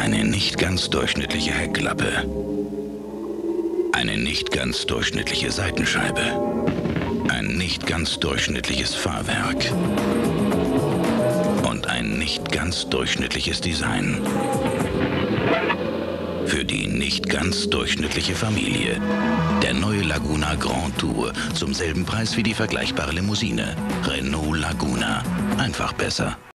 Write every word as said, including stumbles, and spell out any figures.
Eine nicht ganz durchschnittliche Heckklappe. Eine nicht ganz durchschnittliche Seitenscheibe. Ein nicht ganz durchschnittliches Fahrwerk. Und ein nicht ganz durchschnittliches Design. Für die nicht ganz durchschnittliche Familie. Der neue Laguna Grand Tour zum selben Preis wie die vergleichbare Limousine. Renault Laguna. Einfach besser.